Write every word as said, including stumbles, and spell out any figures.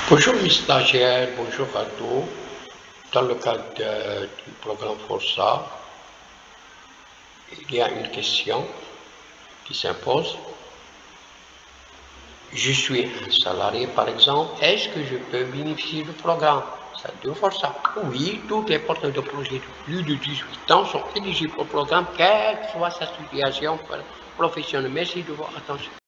Bonjour mes stagiaires, bonjour à tous. Dans le cadre de- du programme Força, il y a une question qui s'impose. Je suis un salarié par exemple, est-ce que je peux bénéficier du programme de Força? Oui, tous les porteurs de projets de plus de dix-huit ans sont éligibles au programme, quelle que soit sa situation professionnelle. Merci de votre attention.